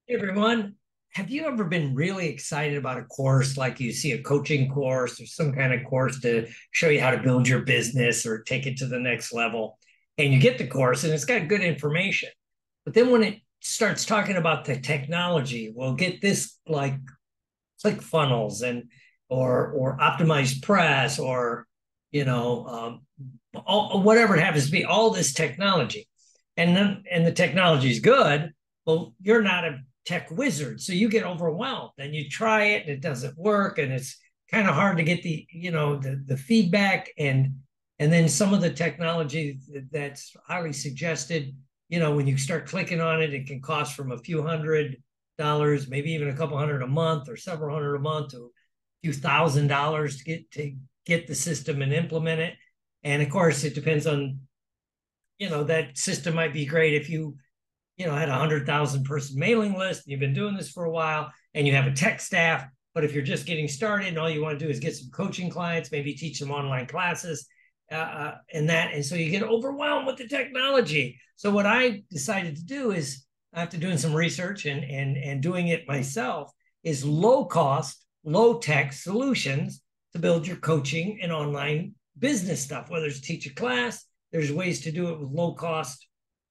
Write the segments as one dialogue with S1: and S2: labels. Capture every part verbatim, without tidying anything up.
S1: Hey everyone, have you ever been really excited about a course like you see a coaching course or some kind of course to show you how to build your business or take it to the next level? And you get the course and it's got good information. But then when it starts talking about the technology, we'll get this like click funnels and or or optimized press or you know um, all, whatever it happens to be, all this technology, and then and the technology is good. Well, you're not a tech wizard, so you get overwhelmed and you try it and it doesn't work, and it's kind of hard to get the you know the the feedback, and and then some of the technology that's highly suggested, you know when you start clicking on it, it can cost from a few hundred dollars, maybe even a couple hundred a month, or several hundred a month, to a few thousand dollars to get to get the system and implement it. And of course, it depends on, you know, that system might be great if you, you know, had a hundred thousand person mailing list, and you've been doing this for a while, and you have a tech staff. But if you're just getting started and all you want to do is get some coaching clients, maybe teach some online classes, uh, uh, and that, and so you get overwhelmed with the technology. So what I decided to do is, after doing some research and and and doing it myself, is low cost, low tech solutions to build your coaching and online business stuff. Whether it's teach a class, there's ways to do it with low cost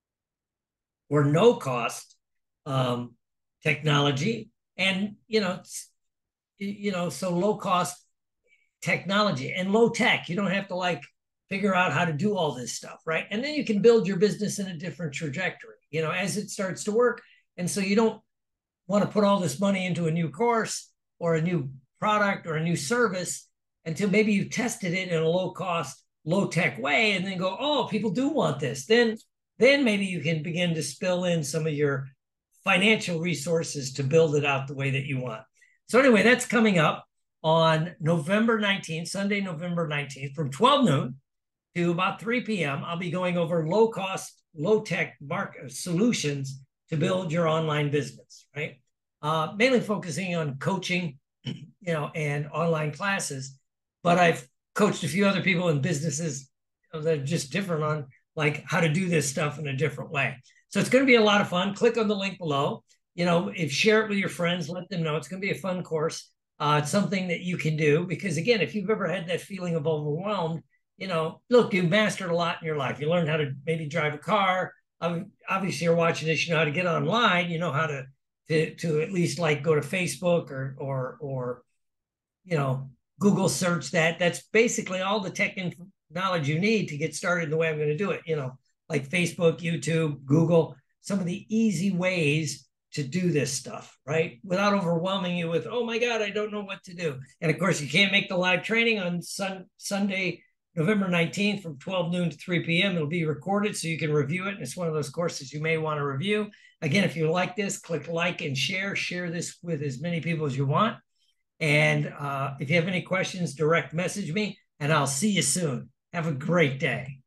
S1: or no cost um, technology, and you know, you know, so low cost technology and low tech. You don't have to like figure out how to do all this stuff, right? And then you can build your business in a different trajectory, you know, as it starts to work. And so you don't want to put all this money into a new course or a new product or a new service until maybe you've tested it in a low cost, low tech way, and then go, oh, people do want this. Then, then maybe you can begin to spill in some of your financial resources to build it out the way that you want. So anyway, that's coming up on November nineteenth, Sunday, November nineteenth, from twelve noon to about three p.m. I'll be going over low cost, low tech market solutions to build your online business, right? Uh, mainly focusing on coaching, you know, and online classes. But I've coached a few other people in businesses that are just different on like how to do this stuff in a different way. So it's going to be a lot of fun. Click on the link below. You know, if share it with your friends, let them know. It's going to be a fun course. Uh, it's something that you can do because, again, if you've ever had that feeling of overwhelmed, you know, look, you've mastered a lot in your life. You learned how to maybe drive a car. Um, obviously, you're watching this. You know how to get online. You know how to to to at least like go to Facebook or or or you know Google search that. That's basically all the tech inf- knowledge you need to get started the way I'm going to do it. You know, like Facebook, YouTube, Google, some of the easy ways to do this stuff, right? Without overwhelming you with, oh my God, I don't know what to do. And of course, you can't make the live training on sun- Sunday, November nineteenth from twelve noon to three p.m. It'll be recorded so you can review it. And it's one of those courses you may want to review. Again, if you like this, click like and share. Share this with as many people as you want. And uh, if you have any questions, direct message me, and I'll see you soon. Have a great day.